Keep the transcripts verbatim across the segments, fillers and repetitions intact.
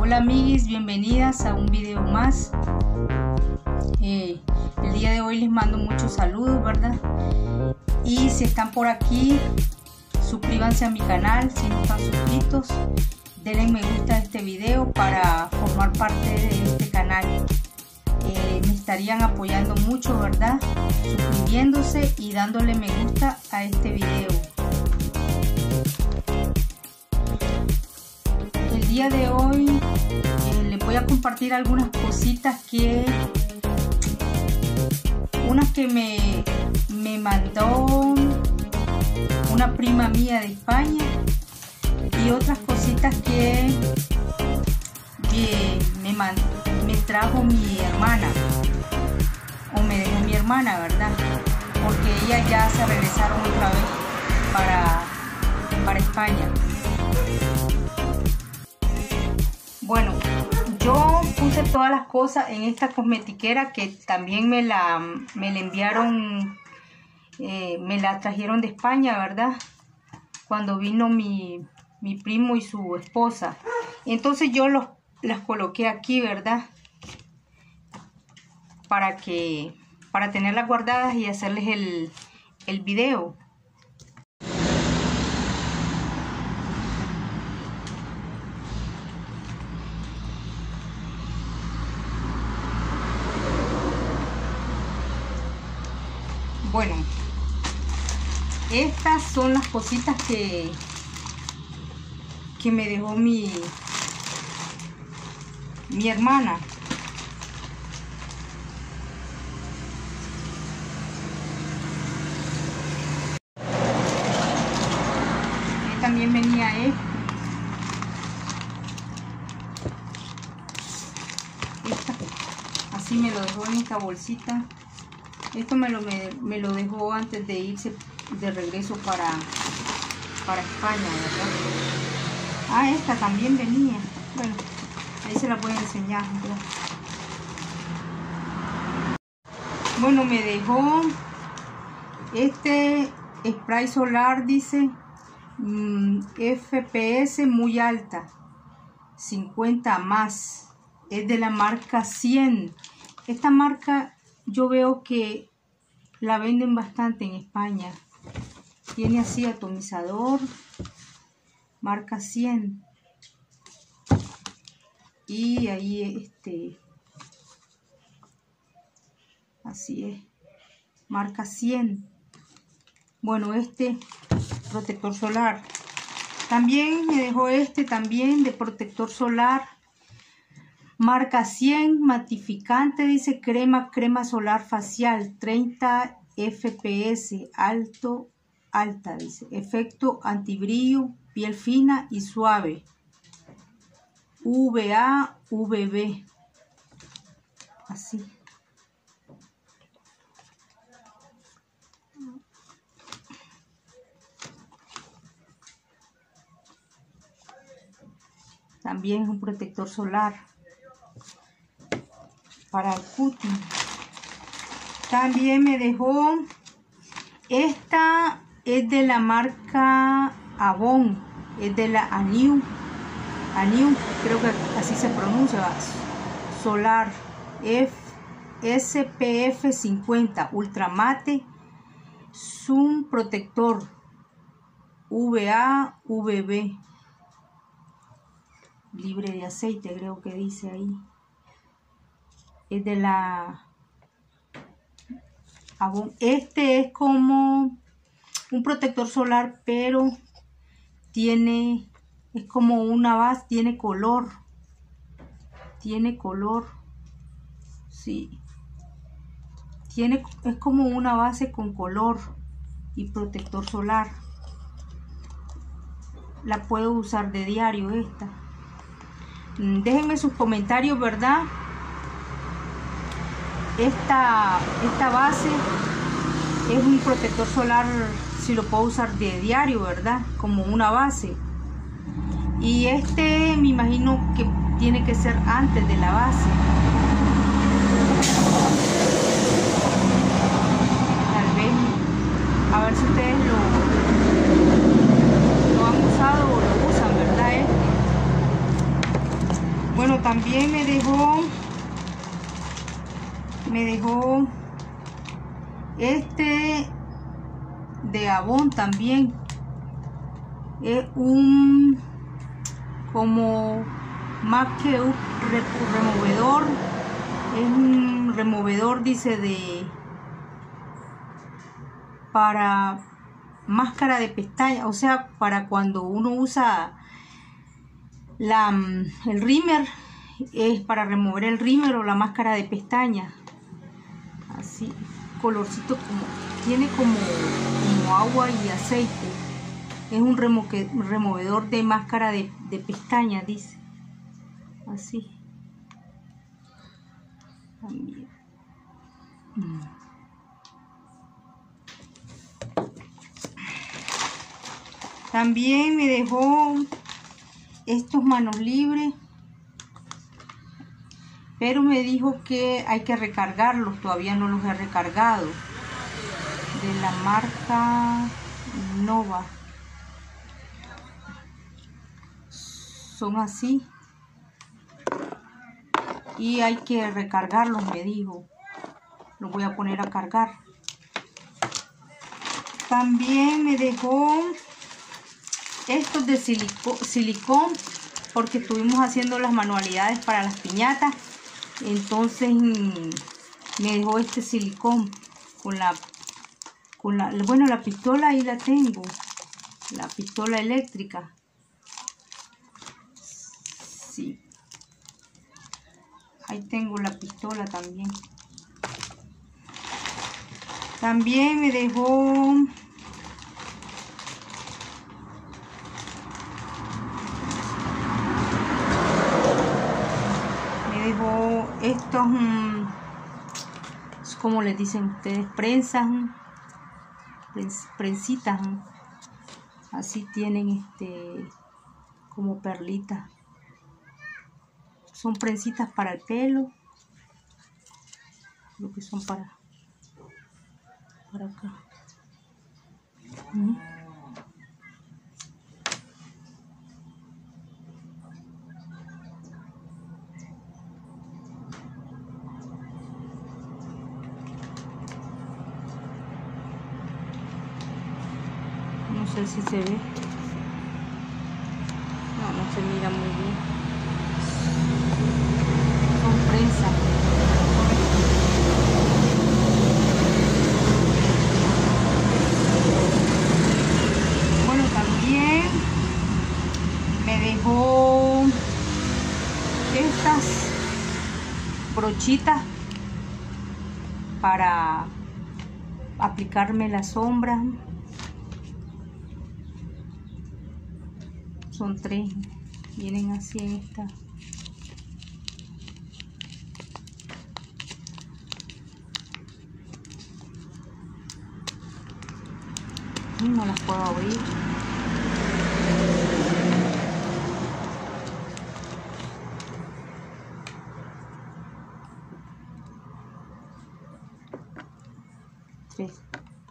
Hola amiguis, bienvenidas a un video más. Eh, el día de hoy les mando muchos saludos, ¿verdad? Y si están por aquí, suscríbanse a mi canal. Si no están suscritos, denle me gusta a este video para formar parte de este canal. Eh, me estarían apoyando mucho, ¿verdad? Suscribiéndose y dándole me gusta a este video. El día de hoy eh, les voy a compartir algunas cositas que una que me, me mandó una prima mía de España y otras cositas que, que me, man, me trajo mi hermana o me dejó mi hermana, ¿verdad? Porque ellas ya se regresaron otra vez para, para España. Bueno, yo puse todas las cosas en esta cosmetiquera que también me la, me la enviaron, eh, me la trajeron de España, ¿verdad? Cuando vino mi, mi primo y su esposa. Entonces yo los, las coloqué aquí, ¿verdad? Para que, para tenerlas guardadas y hacerles el, el video. Bueno, estas son las cositas que, que me dejó mi, mi hermana. Aquí también venía este. Esta, así me lo dejó en esta bolsita. Esto me lo, me, me lo dejó antes de irse de regreso para, para España, ¿verdad? Ah, esta también venía. Bueno, ahí se la voy a enseñar, ¿verdad? Bueno, me dejó este spray solar, dice mmm, F P S muy alta, cincuenta más. Es de la marca cien. Esta marca yo veo que la venden bastante en España. Tiene así atomizador, marca cien. Y ahí este, así es, marca cien. Bueno, este protector solar. También me dejó este también de protector solar. Marca cien, matificante, dice crema, crema solar facial, treinta F P S, alto, alta, dice, efecto antibrillo, piel fina y suave, V A, V B, así. También es un protector solar para el cutis. También me dejó esta, es de la marca Avon, es de la Aniu, Aniu, creo que así se pronuncia, solar, F, S P F cincuenta, ultramate, zoom protector, V A, V B, libre de aceite, creo que dice ahí. Es de la Avon. Este es como un protector solar, pero tiene, es como una base, tiene color, tiene color, sí, tiene, es como una base con color y protector solar. La puedo usar de diario esta. Déjenme sus comentarios, ¿verdad? Esta, esta base es un protector solar, si lo puedo usar de diario, ¿verdad? Como una base. Y este me imagino que tiene que ser antes de la base. Tal vez, a ver si ustedes lo, lo han usado o lo usan, ¿verdad? Este. Bueno, también me dejó, me dejó este de Avon también. Es un como más que un removedor, es un removedor, dice, de para máscara de pestaña, o sea, para cuando uno usa la, el rímel, es para remover el rímel o la máscara de pestaña. Así, colorcito, como tiene como, como agua y aceite. Es un remo removedor de máscara de, de pestaña, dice. Así. También. Mm. También me dejó estos manos libres, pero me dijo que hay que recargarlos. Todavía no los he recargado. De la marca Nova. Son así. Y hay que recargarlos, me dijo. Los voy a poner a cargar. También me dejó estos de silico, silicón, porque estuvimos haciendo las manualidades para las piñatas. Entonces me dejó este silicón con la, con la, bueno, la pistola ahí la tengo, la pistola eléctrica. Sí, ahí tengo la pistola también. También me dejó estos, mmm, como les dicen ustedes, prensas, prens, prensitas, así tienen este como perlitas, son prensitas para el pelo, lo que son para para acá. ¿Mm? No sé si se ve. No, no se mira muy bien. Son prensas. Bueno, también me dejó estas brochitas para aplicarme la sombra. Son tres, vienen así en esta. Y no las puedo abrir. Tres.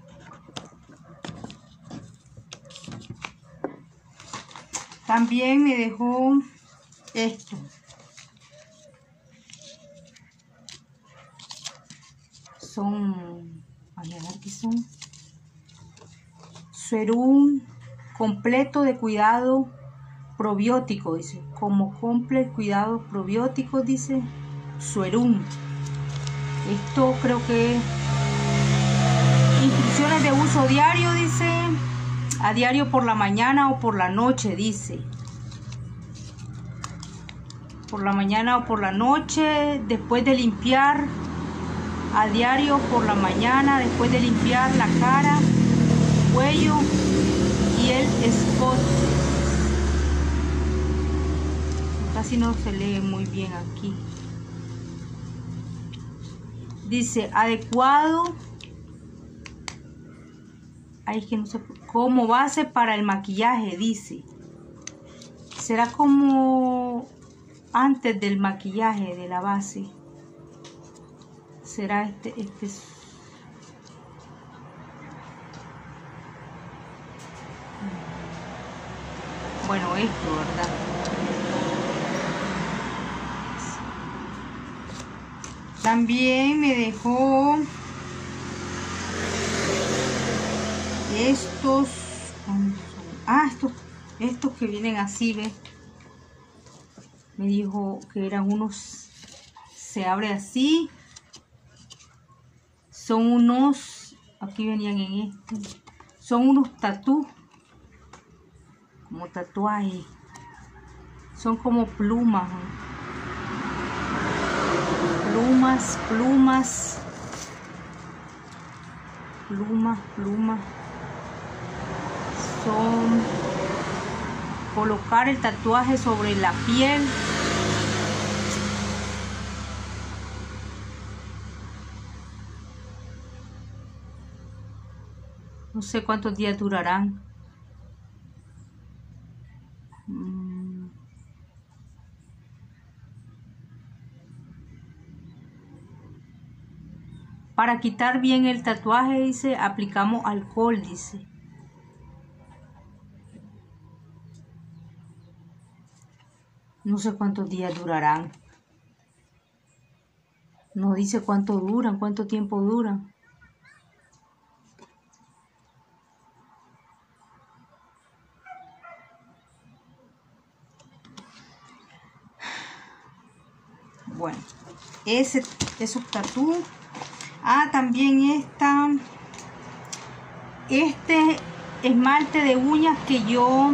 También me dejó esto. Son, a ver qué son. Serum completo de cuidado probiótico, dice. Como completo cuidado probiótico, dice. Serum. Esto creo que instrucciones de uso diario, dice. A diario por la mañana o por la noche, dice. Por la mañana o por la noche, después de limpiar. A diario por la mañana, después de limpiar la cara, cuello y el escote. Casi no se lee muy bien aquí. Dice, adecuado. Ay, que no sé, como base para el maquillaje, dice. Será como antes del maquillaje, de la base. Será este, este. Bueno, esto, ¿verdad? También me dejó estos, ah, estos, estos que vienen así, ¿ves? Me dijo que eran unos, se abre así, son unos, aquí venían en este, son unos tatú, como tatuaje, son como plumas, ¿no? plumas, plumas, plumas, plumas, son colocar el tatuaje sobre la piel. No sé cuántos días durarán. Mm. Para quitar bien el tatuaje, dice, aplicamos alcohol, dice. No sé cuántos días durarán. No dice cuánto duran, cuánto tiempo duran. Bueno, ese, esos tatú. Ah, también esta, este esmalte de uñas que yo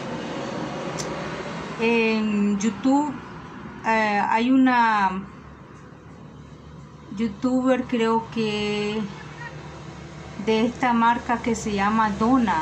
en YouTube, eh, hay una youtuber, creo que de esta marca que se llama Donna.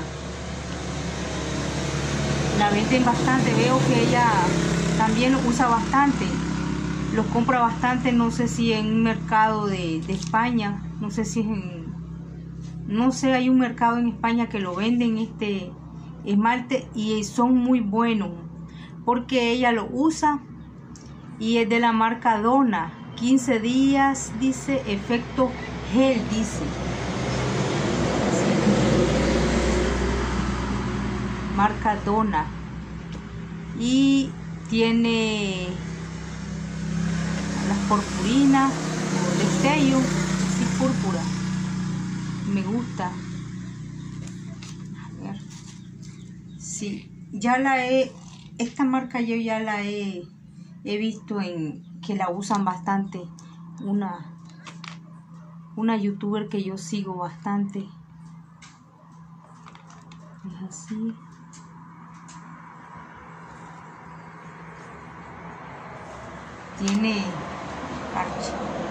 La venden bastante, veo que ella también lo usa bastante. Los compra bastante, no sé si en un mercado de, de España, no sé si es en, no sé, hay un mercado en España que lo venden este esmalte y son muy buenos, porque ella lo usa y es de la marca Donna, quince días, dice, efecto gel, dice. Marca Donna y tiene las purpurinas o destello, así púrpura, me gusta. A ver, sí, ya la he, esta marca yo ya la he, he visto en que la usan bastante, una, una youtuber que yo sigo bastante, es así. Tiene parche.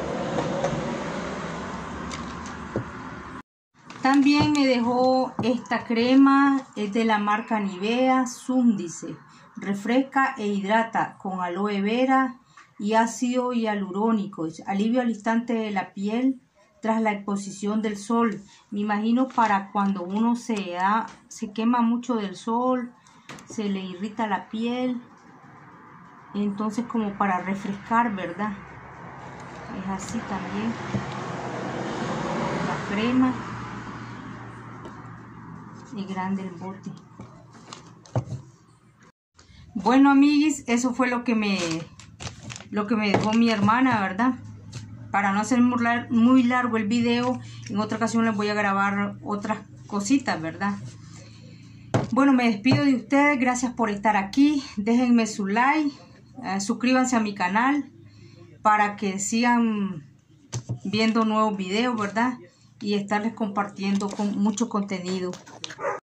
También me dejó esta crema, es de la marca Nivea Zoom, dice, refresca e hidrata con aloe vera y ácido hialurónico, alivio al instante de la piel tras la exposición del sol. Me imagino para cuando uno se da, se quema mucho del sol, se le irrita la piel. Entonces como para refrescar, ¿verdad? Es así también. La crema. Y grande el bote. Bueno, amiguis, eso fue lo que me lo que me dejó mi hermana, ¿verdad? Para no hacer muy, lar muy largo el video, en otra ocasión les voy a grabar otras cositas, ¿verdad? Bueno, me despido de ustedes. Gracias por estar aquí. Déjenme su like. Uh, suscríbanse a mi canal para que sigan viendo nuevos videos, ¿verdad? Y estarles compartiendo con mucho contenido.